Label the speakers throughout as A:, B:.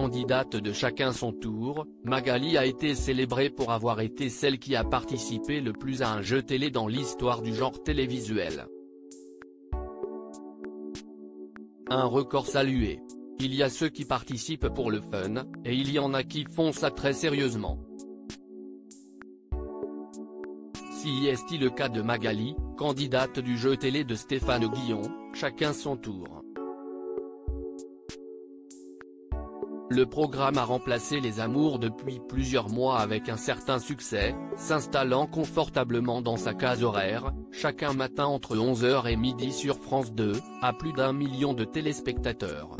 A: candidate de Chacun son tour, Magali a été célébrée pour avoir été celle qui a participé le plus à un jeu télé dans l'histoire du genre télévisuel. Un record salué. Il y a ceux qui participent pour le fun, et il y en a qui font ça très sérieusement. Si est-il le cas de Magali, candidate du jeu télé de Stéphane Guillon, Chacun son tour. Le programme a remplacé Les Amours depuis plusieurs mois avec un certain succès, s'installant confortablement dans sa case horaire, chaque matin entre 11h et midi sur France 2, à plus d'1 million de téléspectateurs.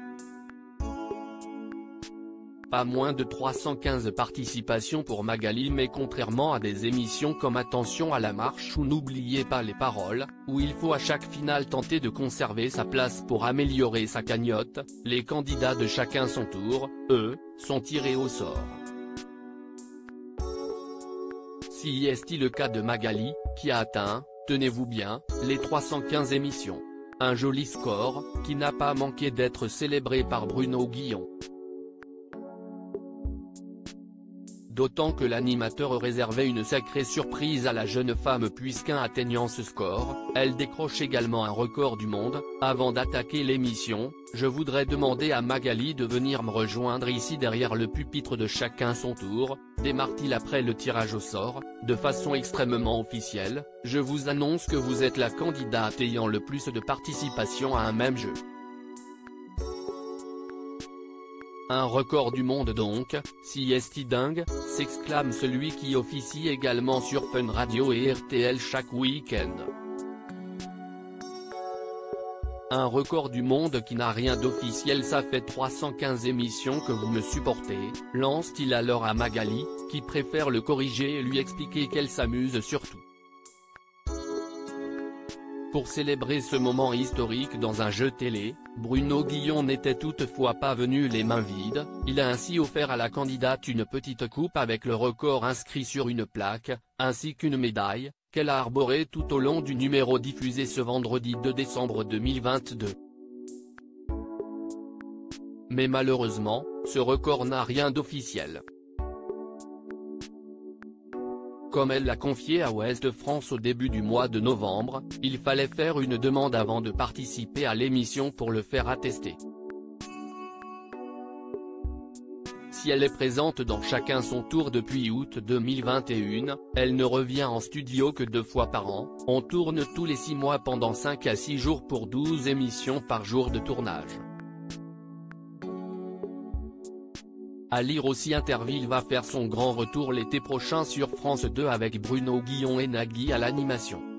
A: Pas moins de 315 participations pour Magali, mais contrairement à des émissions comme Attention à la marche ou N'oubliez pas les paroles, où il faut à chaque finale tenter de conserver sa place pour améliorer sa cagnotte, les candidats de Chacun son tour, eux, sont tirés au sort. Si est-il le cas de Magali, qui a atteint, tenez-vous bien, les 315 émissions. Un joli score, qui n'a pas manqué d'être célébré par Bruno Guillon. D'autant que l'animateur réservait une sacrée surprise à la jeune femme puisqu'en atteignant ce score, elle décroche également un record du monde. Avant d'attaquer l'émission, je voudrais demander à Magali de venir me rejoindre ici derrière le pupitre de Chacun son tour, démarre-t-il après le tirage au sort, de façon extrêmement officielle. Je vous annonce que vous êtes la candidate ayant le plus de participation à un même jeu. Un record du monde donc, si est-il dingue, s'exclame celui qui officie également sur Fun Radio et RTL chaque week-end. Un record du monde qui n'a rien d'officiel, ça fait 315 émissions que vous me supportez, lance-t-il alors à Magali, qui préfère le corriger et lui expliquer qu'elle s'amuse surtout. Pour célébrer ce moment historique dans un jeu télé, Bruno Guillon n'était toutefois pas venu les mains vides, il a ainsi offert à la candidate une petite coupe avec le record inscrit sur une plaque, ainsi qu'une médaille, qu'elle a arborée tout au long du numéro diffusé ce vendredi 2 décembre 2022. Mais malheureusement, ce record n'a rien d'officiel. Comme elle l'a confié à Ouest France au début du mois de novembre, il fallait faire une demande avant de participer à l'émission pour le faire attester. Si elle est présente dans Chacun son tour depuis août 2021, elle ne revient en studio que 2 fois par an, on tourne tous les 6 mois pendant 5 à 6 jours pour 12 émissions par jour de tournage. À lire aussi, Interville va faire son grand retour l'été prochain sur France 2 avec Bruno Guillon et Nagui à l'animation.